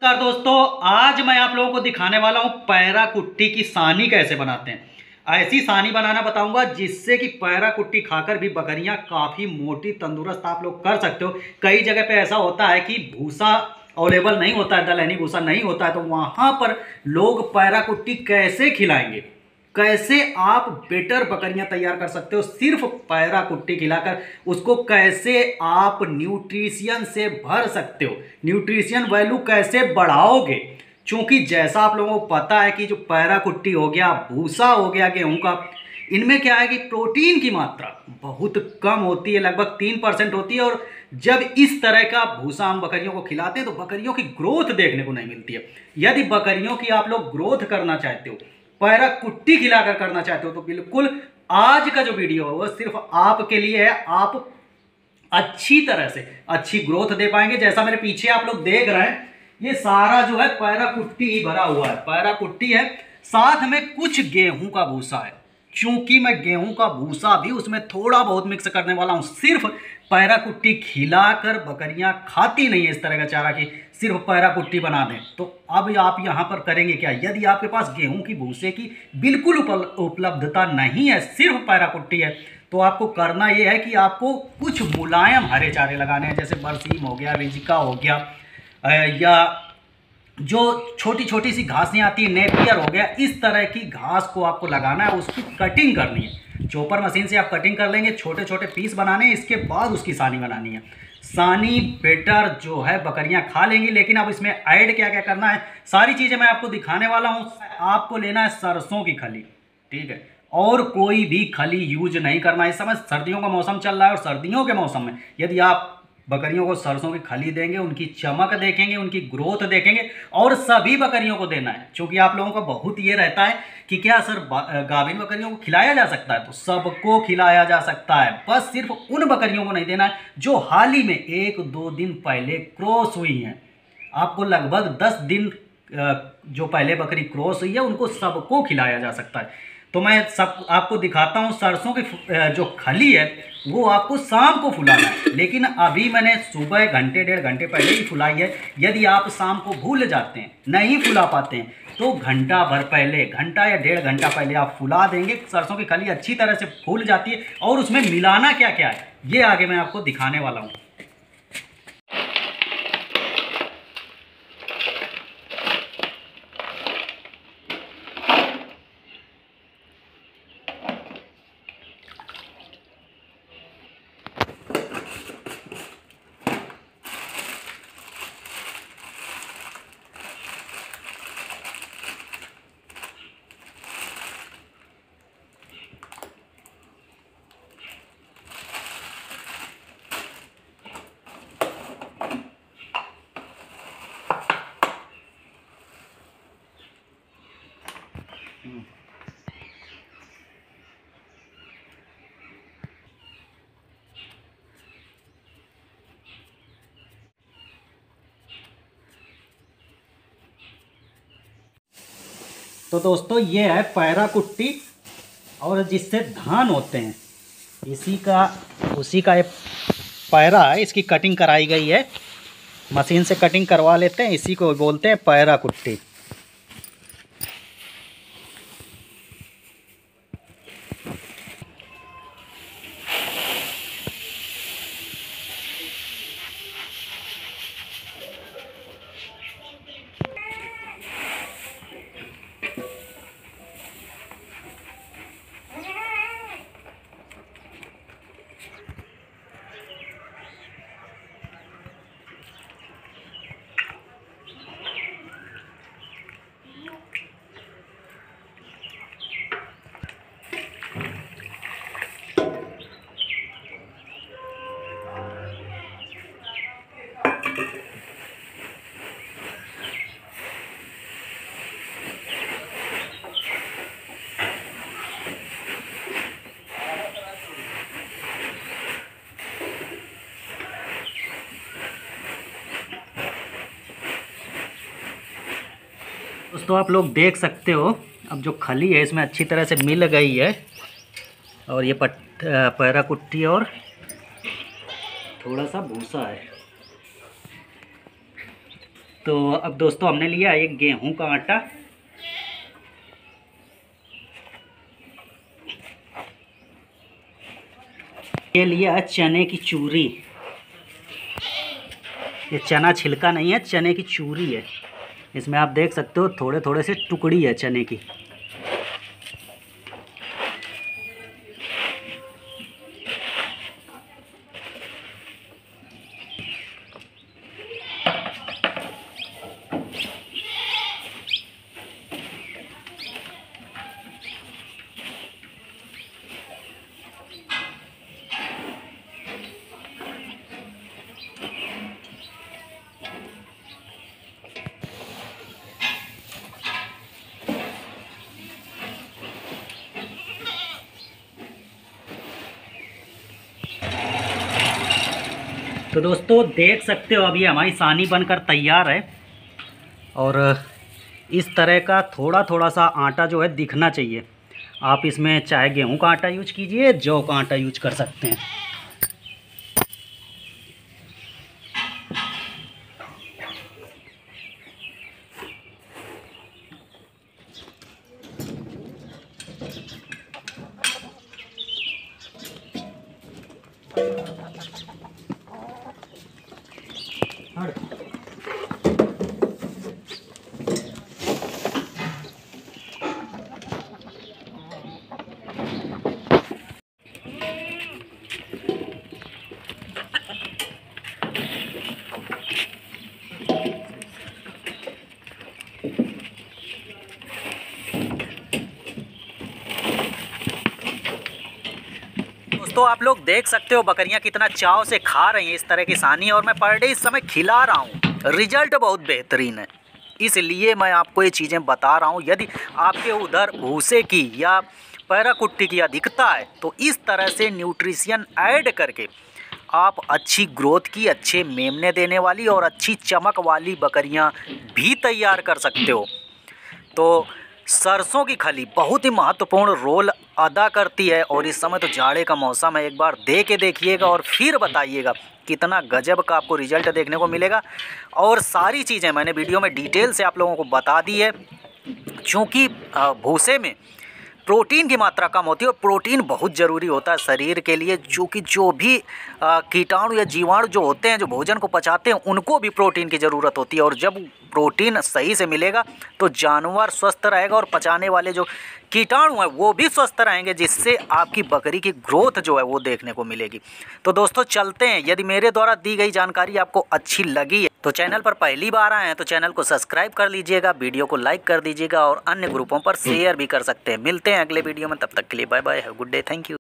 नमस्कार दोस्तों, आज मैं आप लोगों को दिखाने वाला हूं पैरा कुट्टी की सानी कैसे बनाते हैं। ऐसी सानी बनाना बताऊंगा जिससे कि पैरा कुट्टी खाकर भी बकरियां काफ़ी मोटी तंदुरुस्त आप लोग कर सकते हो। कई जगह पे ऐसा होता है कि भूसा अवेलेबल नहीं होता है, दलहनी भूसा नहीं होता है, तो वहां पर लोग पैरा कुट्टी कैसे खिलाएंगे, कैसे आप बेटर बकरियां तैयार कर सकते हो सिर्फ पैरा कुट्टी खिलाकर। उसको कैसे आप न्यूट्रिशन से भर सकते हो, न्यूट्रिशन वैल्यू कैसे बढ़ाओगे। क्योंकि जैसा आप लोगों को पता है कि जो पैरा कुट्टी हो गया, भूसा हो गया गेहूं का, इनमें क्या है कि प्रोटीन की मात्रा बहुत कम होती है, लगभग 3% होती है। और जब इस तरह का भूसा हम बकरियों को खिलाते हैं तो बकरियों की ग्रोथ देखने को नहीं मिलती है। यदि बकरियों की आप लोग ग्रोथ करना चाहते हो, पैरा कुट्टी खिलाकर करना चाहते हो, तो बिल्कुल आज का जो वीडियो है वो सिर्फ आपके लिए है। आप अच्छी तरह से अच्छी ग्रोथ दे पाएंगे। जैसा मेरे पीछे आप लोग देख रहे हैं, ये सारा जो है पैरा कुट्टी ही भरा हुआ है, पैरा कुट्टी है, साथ में कुछ गेहूं का भूसा है। क्योंकि मैं गेहूं का भूसा भी उसमें थोड़ा बहुत मिक्स करने वाला हूं। सिर्फ पैरा कुट्टी खिलाकर बकरियां खाती नहीं है इस तरह का चारा कि सिर्फ पैरा कुट्टी बना दें। तो अब आप यहां पर करेंगे क्या, यदि आपके पास गेहूं की भूसे की बिल्कुल उपलब्धता नहीं है, सिर्फ पैरा कुट्टी है, तो आपको करना यह है कि आपको कुछ मुलायम हरे चारे लगाने हैं। जैसे बरसीम हो गया, रिजिका हो गया, या जो छोटी छोटी सी घासें आती है, नेपियर हो गया, इस तरह की घास को आपको लगाना है। उसकी कटिंग करनी है, चॉपर मशीन से आप कटिंग कर लेंगे, छोटे छोटे पीस बनाने हैं। इसके बाद उसकी सानी बनानी है। सानी बेटर जो है बकरियां खा लेंगी। लेकिन अब इसमें ऐड क्या क्या करना है, सारी चीज़ें मैं आपको दिखाने वाला हूँ। आपको लेना है सरसों की खली, ठीक है, और कोई भी खली यूज नहीं करना। इस समय सर्दियों का मौसम चल रहा है और सर्दियों के मौसम में यदि आप बकरियों को सरसों की खली देंगे, उनकी चमक देखेंगे, उनकी ग्रोथ देखेंगे। और सभी बकरियों को देना है, क्योंकि आप लोगों का बहुत ये रहता है कि क्या सर गाभिन बकरियों को खिलाया जा सकता है, तो सबको खिलाया जा सकता है। बस सिर्फ उन बकरियों को नहीं देना है जो हाल ही में 1-2 दिन पहले क्रॉस हुई हैं। आपको लगभग 10 दिन जो पहले बकरी क्रॉस हुई है उनको सबको खिलाया जा सकता है। तो मैं सब आपको दिखाता हूँ। सरसों की जो खली है वो आपको शाम को फुलाना है, लेकिन अभी मैंने सुबह घंटे 1.5 घंटे पहले ही फुलाई है। यदि आप शाम को भूल जाते हैं, नहीं फुला पाते हैं, तो घंटा भर पहले, घंटा या 1.5 घंटा पहले आप फुला देंगे। सरसों की खली अच्छी तरह से फूल जाती है। और उसमें मिलाना क्या क्या है ये आगे मैं आपको दिखाने वाला हूँ। तो दोस्तों ये है पैरा कुट्टी, और जिससे धान होते हैं उसी का ये पैरा है। इसकी कटिंग कराई गई है, मशीन से कटिंग करवा लेते हैं। इसी को बोलते हैं पैरा कुट्टी। दोस्तों आप लोग देख सकते हो, अब जो खली है इसमें अच्छी तरह से मिल गई है। और ये पैरा कुट्टी और थोड़ा सा भूसा है। तो अब दोस्तों हमने लिया एक गेहूं का आटा, ये लिया चने की चूरी। ये चना छिलका नहीं है, चने की चूरी है। इसमें आप देख सकते हो थोड़े थोड़े से टुकड़ी है चने की। तो दोस्तों देख सकते हो अब ये हमारी सानी बनकर तैयार है। और इस तरह का थोड़ा थोड़ा सा आटा जो है दिखना चाहिए। आप इसमें चाहे गेहूं का आटा यूज कीजिए, जौ का आटा यूज कर सकते हैं। तो आप लोग देख सकते हो बकरियां कितना चाव से खा रही हैं इस तरह की सानी, और मैं पर डे इस समय खिला रहा हूं। रिजल्ट बहुत बेहतरीन है, इसलिए मैं आपको ये चीज़ें बता रहा हूं। यदि आपके उधर भूसे की या पैरा कुट्टी की अधिकता है तो इस तरह से न्यूट्रिशन ऐड करके आप अच्छी ग्रोथ की, अच्छे मेमने देने वाली और अच्छी चमक वाली बकरियां भी तैयार कर सकते हो। तो सरसों की खली बहुत ही महत्वपूर्ण रोल अदा करती है, और इस समय तो जाड़े का मौसम है। एक बार दे के देखिएगा और फिर बताइएगा कितना गजब का आपको रिजल्ट देखने को मिलेगा। और सारी चीज़ें मैंने वीडियो में डिटेल से आप लोगों को बता दी है, क्योंकि भूसे में प्रोटीन की मात्रा कम होती है और प्रोटीन बहुत ज़रूरी होता है शरीर के लिए, क्योंकि जो भी कीटाणु या जीवाणु जो होते हैं जो भोजन को पचाते हैं उनको भी प्रोटीन की ज़रूरत होती है। और जब प्रोटीन सही से मिलेगा तो जानवर स्वस्थ रहेगा और पचाने वाले जो कीटाणु हैं वो भी स्वस्थ रहेंगे, जिससे आपकी बकरी की ग्रोथ जो है वो देखने को मिलेगी। तो दोस्तों चलते हैं। यदि मेरे द्वारा दी गई जानकारी आपको अच्छी लगी है तो चैनल पर पहली बार आए हैं तो चैनल को सब्सक्राइब कर लीजिएगा, वीडियो को लाइक कर दीजिएगा और अन्य ग्रुपों पर शेयर भी कर सकते हैं। मिलते हैं अगले वीडियो में, तब तक के लिए bye bye, have good day, thank you.